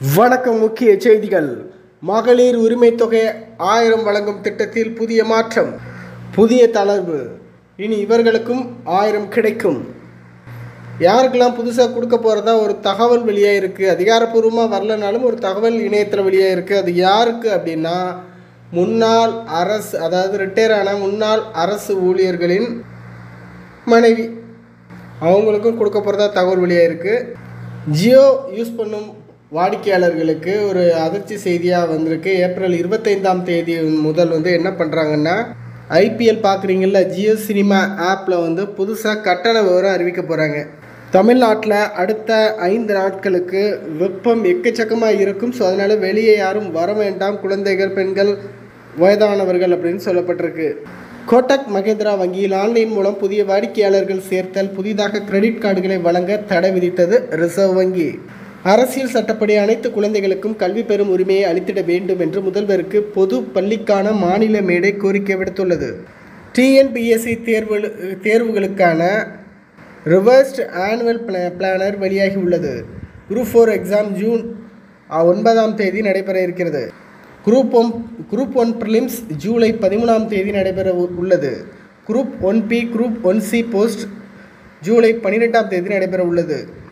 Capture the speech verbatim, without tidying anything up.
வணக்கம். முக்கிய செய்திகள். மகளிர் உரிமை தொகை ஆயிரம் வழங்கும் திட்டத்தில் புதிய மாற்றம், புதிய தளர்வு. இனி இவர்களுக்கும் ஆயிரம் கிடைக்கும். யாருக்கெல்லாம் புதுசாக கொடுக்க போகிறதா ஒரு தகவல் வெளியாக இருக்குது. அதிகாரப்பூர்வமாக வரலனாலும் ஒரு தகவல் இணையத்தில் வெளியாக இருக்குது. அது யாருக்கு அப்படின்னா, முன்னாள் அரசு, அதாவது ரிட்டையர் ஆன முன்னாள் அரசு ஊழியர்களின் மனைவி, அவங்களுக்கும் கொடுக்க போகிறதா தகவல் வெளியாக இருக்குது. ஜியோ யூஸ் பண்ணும் வாடிக்கையாளர்களுக்கு ஒரு அதிர்ச்சி செய்தியாக வந்திருக்கு. ஏப்ரல் இருபத்தைந்தாம் தேதி முதல் வந்து என்ன பண்ணுறாங்கன்னா, ஐபிஎல் பார்க்குறீங்கள, ஜியோ சினிமா ஆப்பில் வந்து புதுசாக கட்டண விவரம் அறிவிக்க போகிறாங்க. தமிழ்நாட்டில் அடுத்த ஐந்து நாட்களுக்கு வெப்பம் எக்கச்சக்கமாக இருக்கும். ஸோ அதனால் வெளியே யாரும் வர வேண்டாம், குழந்தைகள், பெண்கள், வயதானவர்கள் அப்படின்னு சொல்லப்பட்டிருக்கு. கோட்டக் மஹிந்திரா வங்கியில் ஆன்லைன் மூலம் புதிய வாடிக்கையாளர்கள் சேர்த்தல், புதிதாக கிரெடிட் கார்டுகளை வழங்க தடை விதித்தது ரிசர்வ் வங்கி. அரசியல் சட்டப்படி அனைத்து குழந்தைகளுக்கும் கல்வி பெறும் உரிமையை அளித்திட வேண்டும் என்று முதல்வருக்கு பொது பள்ளிக்கான மாநில மேடை கோரிக்கை விடுத்துள்ளது. டிஎன்பிஎஸ்சி தேர்வு தேர்வுகளுக்கான ரிவர்ஸ்ட் ஆனுவல் பிளானர் வெளியாகி உள்ளது. குரூப் ஃபோர் எக்ஸாம் ஜூன் ஒன்பதாம் தேதி நடைபெற இருக்கிறது. Group one group one prelims July பதிமூணாம் தேதி நடைபெற உள்ளது. Group one B, group one C post July பன்னிரெண்டாம் தேதி நடைபெற உள்ளது.